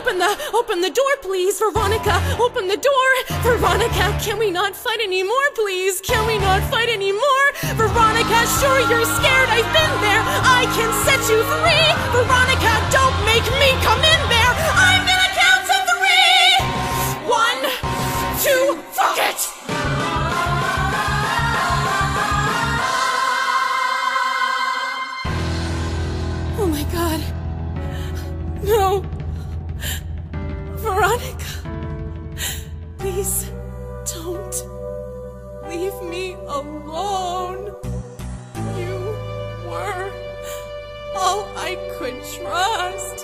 Open the door, please, Veronica. Open the door. Veronica, can we not fight anymore, please? Can we not fight anymore? Veronica, sure you're scared. I've been there. I can set you free. Veronica, don't make me come in there. I'm gonna count to 3. 1, 2, fuck it! Oh my God. No. Veronica. Please, don't leave me alone. You were all I could trust.